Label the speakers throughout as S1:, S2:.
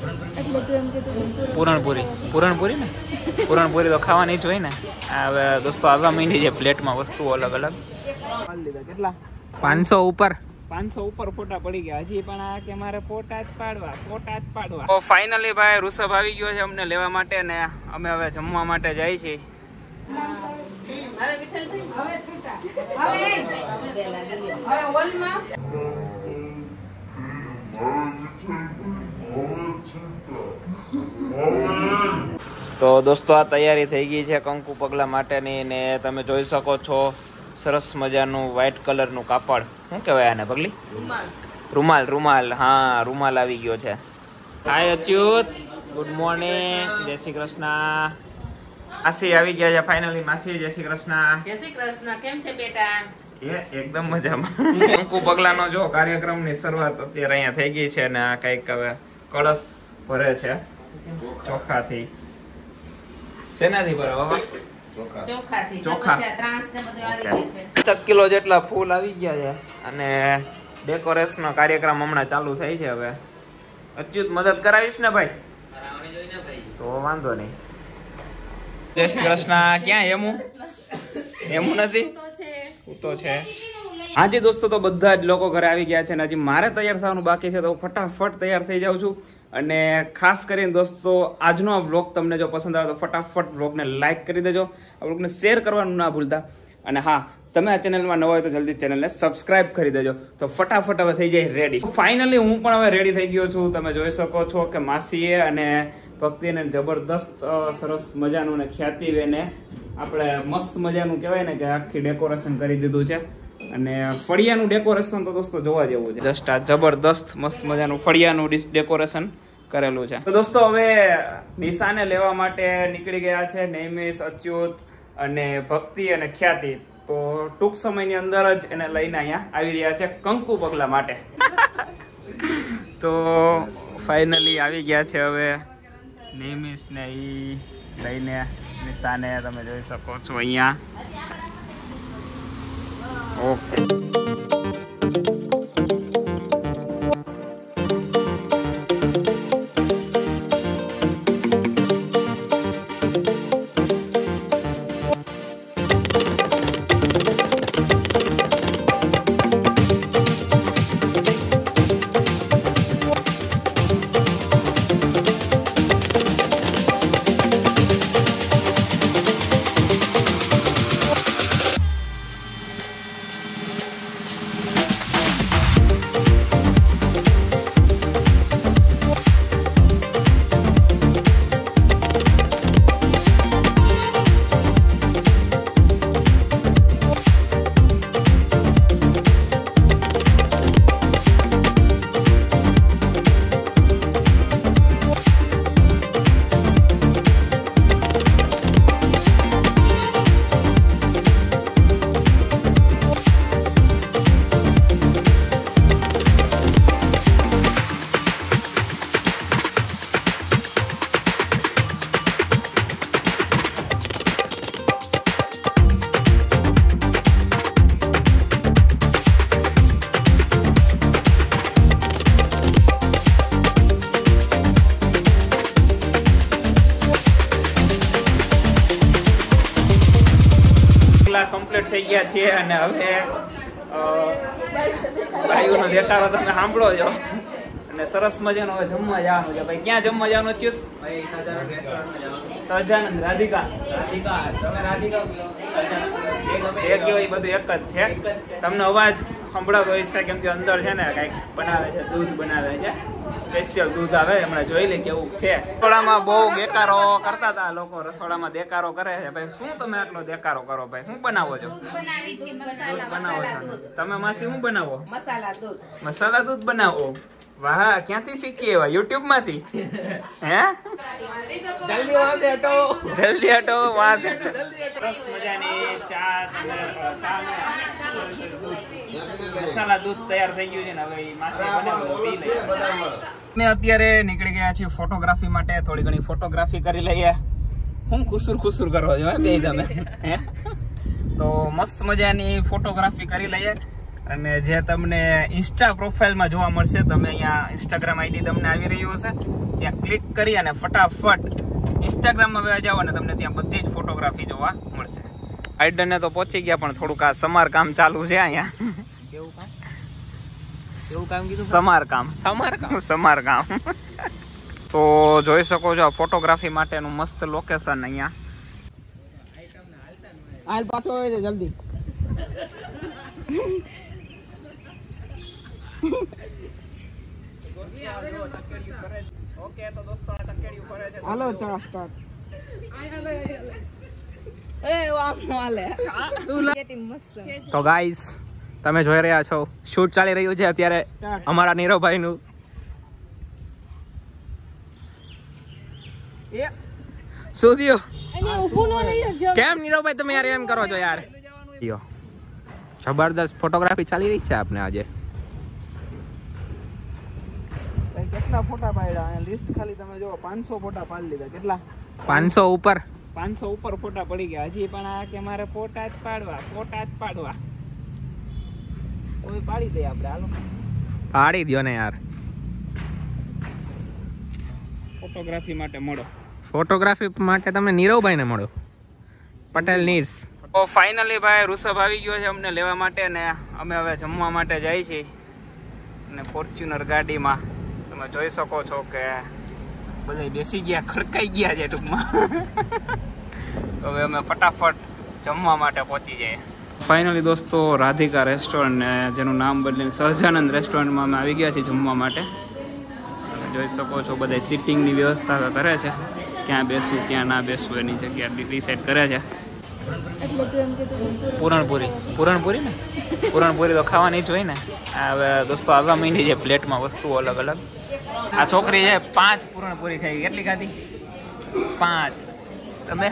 S1: પૂરણપૂરી પૂરણપૂરી ને પૂરણપૂરી તો ખાવાની જ હોય ને. હવે દોસ્તો આવવા માંડી છે પ્લેટમાં વસ્તુઓ અલગ અલગ. કેટલા 500 ઉપર 500 ઉપર ફોટા પડી ગયા. હજી પણ આ કે મારે ફોટા જ પાડવા. તો ફાઇનલી ભાઈ ઋષભ આવી ગયો છે અમને લેવા માટે ને અમે હવે જમવા માટે જાય છીએ. તો દોસ્તો આ તૈયારી થઈ ગઈ છે કંકુ પગલા માટેની ને તમે જોઈ શકો છો સરસ મજાનું વ્હાઈટ કલરનું કાપડ. શું કહેવાય આને પગલી? રૂમાલ. હા રૂમાલ આવી ગયો છે. હાય અચ્યુત, ગુડ મોર્નિંગ, જય શ્રી કૃષ્ણ. માસી આવી ગયા છે ફાઇનલી. માસી જય શ્રી કૃષ્ણ.
S2: જય શ્રી કૃષ્ણ. કેમ છે બેટા?
S1: એકદમ મજામાં. કંકુ પગલાનો જો કાર્યક્રમની શરૂઆત અત્યારે અહીંયા થઈ ગઈ છે ને કઈક હવે કળશ ભરે છે ચોખાથી. શેનાથી ભરે બાબા? ચોખા. 5 કિલો જેટલા ફૂલ આવી ગયા છે અને ડેકોરેશન નો કાર્યક્રમ હમણાં ચાલુ થાય છે. હવે અચ્યુત મદદ કરાવીશ ને ભાઈ? તો વાંધો નહીં. જય શ્રી કૃષ્ણ. ક્યાં એમું નથી તો છે. હાજી દોસ્તો, તો બધા જ લોકો ઘરે આવી ગયા છે ને હજી મારે તૈયાર થવાનું બાકી છે, તો ફટાફટ તૈયાર થઈ જાઉં છું. અને ખાસ કરીને દોસ્તો આજનો આ વ્લોગ તમને જો પસંદ આવે તો ફટાફટ વ્લોગને લાઈક કરી દેજો, આ વ્લોગને શેર કરવાનું ના ભૂલતા. અને હા, તમે આ ચેનલમાં નવા હોય તો જલ્દી ચેનલને સબસ્ક્રાઇબ કરી દેજો. તો ફટાફટ હવે થઈ જાય રેડી. ફાઇનલી હું પણ હવે રેડી થઈ ગયો છું. તમે જોઈ શકો છો કે માસીએ અને ભક્તિને જબરદસ્ત સરસ મજાનું ને ખ્યાતિવેને આપણે મસ્ત મજાનું કહેવાય ને કે આખી ડેકોરેશન કરી દીધું છે. અને ફળિયાનું ડેકોરેશન તો દોસ્તો જોવા જેવું છે. જસ્ટ આ જબરદસ્ત મસ્ત મજાનું ફળિયાનું ડેકોરેશન કરેલું છે. તો દોસ્તો હવે નિશાને લેવા માટે નીકળી ગયા છે નિર્સ, અચ્યુત અને ભક્તિ અને ખ્યાતિ. તો ટૂંક સમયની અંદર જ એને લઈને અહીંયા આવી રહ્યા છે કંકુ પગલા માટે. તો ફાઇનલી આવી ગયા છે હવે નિર્સ ને ઈ લઈને નિશાને. તમે જોઈ શકો છો અહીંયા. ઓકે. કમ્પ્લીટ થઈ ગયા છે અને હવે ભાઈઓનો દેખાડો તમે સાંભળો છો. અને સરસ મજાનો હવે જમવા જવાનું છે. ભાઈ ક્યાં જમવા જવાનું અચ્યુત? સહજાનંદ. રાધિકા. તમે રાધિકા જે કયો એ બધું એક જ છે. તમને અવાજ સંભળાતો હોય છે કેમ કે અંદર છે ને કઈક બનાવે છે, દૂધ બનાવે છે, સ્પેશિયલ દૂધ આવે. હમણાં જોઈ લે કેવું છે. રસોડામાં બહુ દેકારો કરતા હતા લોકો. રસોડામાં દેકારો કરે છે. ભાઈ શું તમે આટલો દેકારો કરો? ભાઈ શું બનાવો છો? દૂધ બનાવો છો તમે માસી? શું બનાવો? મસાલા દૂધ બનાવો. વાહ, ક્યાંથી શીખી? એવા યુટ્યુબ માંથી? હે? જલ્દી હટો વાહ. સરસ મજાની ચા મસાલા દૂધ તૈયાર થઈ ગયું છે ને હવે માસી બનાવો પી લઈએ. મેં અત્યારે નીકળી ગયા છીએ ફોટોગ્રાફી માટે. થોડી ઘણી ફોટોગ્રાફી કરી લઈએ. હું ખુસુર કરો છો બે તમે? તો મસ્ત મજાની ફોટોગ્રાફી કરી લઈએ અને જે તમને ઇન્સ્ટા પ્રોફાઇલમાં જોવા મળશે, તમે અહીંયા ઇન્સ્ટાગ્રામ આઈડી તમને આવી રહ્યું હશે, ત્યાં ક્લિક કરી અને ફટાફટ ઇન્સ્ટાગ્રામમાં વયા જાઓ અને તમને ત્યાં બધી જ ફોટોગ્રાફી જોવા મળશે. આઈડને તો પહોંચી ગયા, પણ થોડુંક આ સમારકામ ચાલુ છે અહીંયા.
S3: કેવું કામ કીધું?
S1: સમારકામ. તો જોઈ શકો છો ફોટોગ્રાફી માટેનું મસ્ત લોકેશન અહીંયા.
S3: હાલ પાછો આવે છે જલ્દી.
S1: ઓકે તો દોસ્તો આ ચકેડિયું કરે છે.
S3: હાલો ચા સ્ટાર્ટ. એ વાહ માલે તું
S1: તો ગાઈસ તમે જોઈ રહ્યા છો શૂટ ચાલી રહ્યું છે અત્યારે અમારા નીરવભાઈ નું. શું થયું? કેમ નીરવભાઈ તમે યાર એમ કરો છો યાર? જબરદસ્ત ફોટોગ્રાફી ચાલી રહી છે આપને આજે.
S3: કેટલા ફોટા પાડ્યા? લિસ્ટ ખાલી તમે જો 500 ફોટા પાડી લીધા. કેટલા?
S1: 500 ઉપર
S3: ફોટા પડી ગયા. હજી પણ આ કે મારે ફોટા જ પાડવા. કોઈ પાડી દે આપણે. હાલો
S1: પાડી દો ને યાર. ફોટોગ્રાફી માટે તમે નીરવભાઈ ને મળો, પટેલ નીર્સ. તો ફાઇનલી ભાઈ ઋષભ આવી ગયો છે અમને લેવા માટે, ને અમે હવે જમવા માટે જઈએ છીએ. અને ફોર્ચ્યુનર ગાડીમાં તમે જોઈ શકો છો કે બધા બેસી ગયા, ખડકાઈ ગયા છે ટૂંકમાં. તો હવે અમે ફટાફટ જમવા માટે પહોંચી જઈએ. ફાઇનલી દોસ્તો રાધિકા રેસ્ટોરન્ટ, જેનું નામ બદલીને સહજાનંદ રેસ્ટોરન્ટમાં અમે આવી ગયા છીએ જમવા માટે. તમે જોઈ શકો છો બધા સિટિંગની વ્યવસ્થા કરે છે, ક્યાં બેસવું ક્યાં ના બેસવું એની જગ્યા ડિસાઈડ કરે છે. પૂરણપુરી તો ખાવાની જ હોય ને. હવે દોસ્તો આવવા માંડી છે પ્લેટમાં વસ્તુઓ અલગ અલગ. આ છોકરી છે 5 પૂરણપુરી ખાઈ. કેટલી ખાધી? 5. તમે?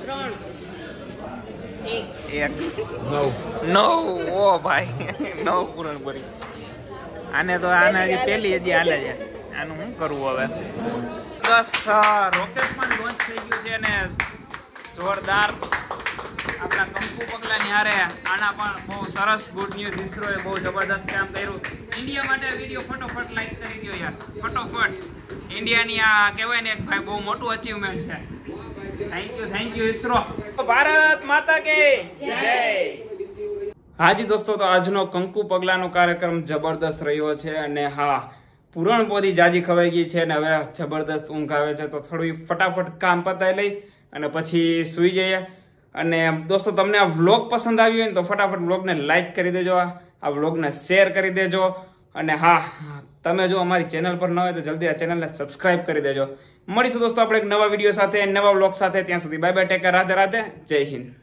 S1: 1. 9. ઓ ભાઈ 9 પૂરણપુરી. આને હજી પેલી હજી હાલે છે. આનું શું કરવું હવે? બસ રોકેટ પણ લોન્ચ થઈ ગયું છે ને જોરદાર. આપણા કંકુ પગલાની હારે આના પણ બહુ સરસ ગુડ ન્યૂઝ. ઇસરોએ બહુ જબરદસ્ત કામ કર્યું. ઇન્ડિયા માટે વિડીયો ફટોફટ લાઈક કરી દો યાર, ફટોફટ. ઇન્ડિયાની આ કહેવાય ને એક ભાઈ બહુ મોટું અચીવમેન્ટ છે. Thank you ISRO. ભારત માતા કે જય. હાજી દોસ્તો, તો આજનો કંકુ પગલાનો કાર્યક્રમ જબરદસ્ત રહ્યો છે. અને હા, પૂરણપોળી જાજી ખવાઈ ગઈ છે ને હવે જબરદસ્ત ઊંઘ આવે છે. તો થોડું ફટાફટ કામ પતાવી લઈ અને પછી સૂઈ જઈએ. અને દોસ્તો તમને આ વ્લોગ પસંદ આવ્યો હોય ને તો ફટાફટ વ્લોગને લાઈક કરી દેજો, આ વ્લોગને શેર કરી દેજો. અને હા, તમે જો અમારી ચેનલ પર ન હોય તો જલ્દી આ ચેનલને સબસ્ક્રાઇબ કરી દેજો. મળીશું દોસ્તો આપણે એક નવા વિડીયો સાથે, નવા વ્લોગ સાથે. ત્યાં સુધી bye bye, take care, Radhe Radhe, જય હિન્દ.